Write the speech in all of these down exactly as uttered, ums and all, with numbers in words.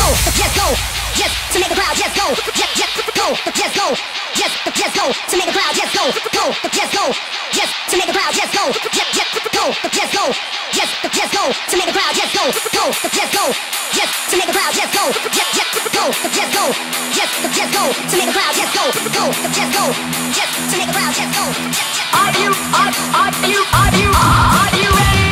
just go, just to make the crowd just go, just just go, just go, just just go to make the crowd just go, go, just go, just to make the crowd just go, just just go, just go, just just go to make the crowd just go, go, just go, just to make the crowd just go, just just go, just go, just just go to make the crowd just go, go, just go, just to make the crowd just go. Are you, are, are you, are you, are you ready?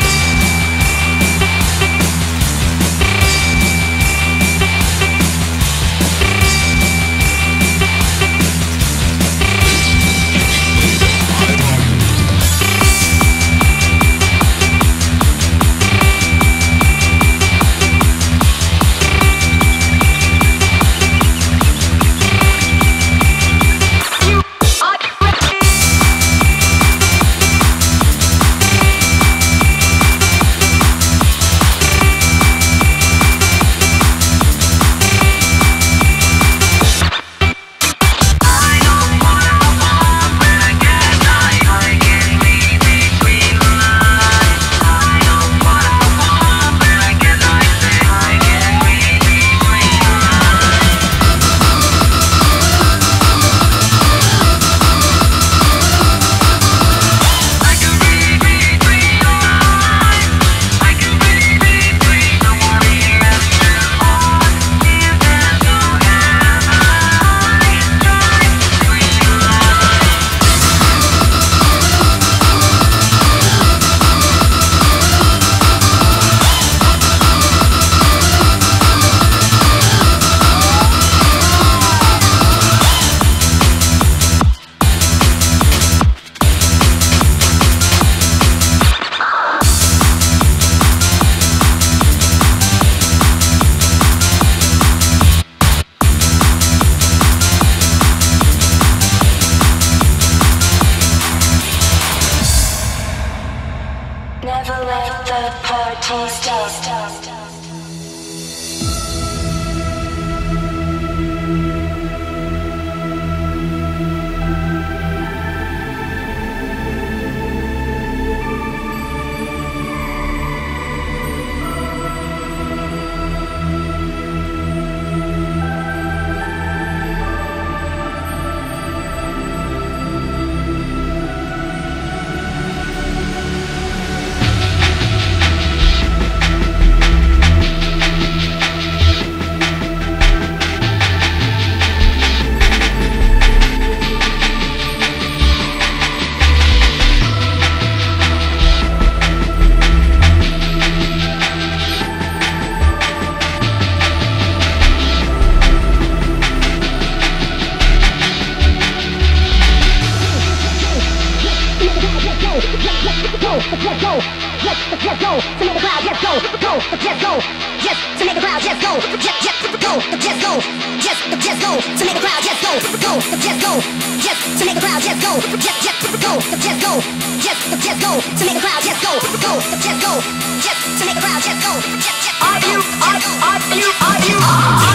Never let the party stop. Just go, just just go to make the crowd just go, go, just go, just to make the crowd just go, just just go, just go, just just go to make the crowd just go, go, just go, just to make the crowd just go, just just go, just go, just just go to make the crowd just go, go, just go, just to make the crowd just go. Are you, are, are you, are you?